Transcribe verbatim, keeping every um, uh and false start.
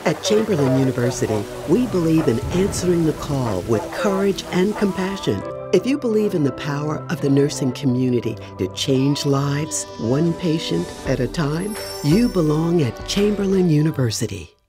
At Chamberlain University, we believe in answering the call with courage and compassion. If you believe in the power of the nursing community to change lives, one patient at a time, you belong at Chamberlain University.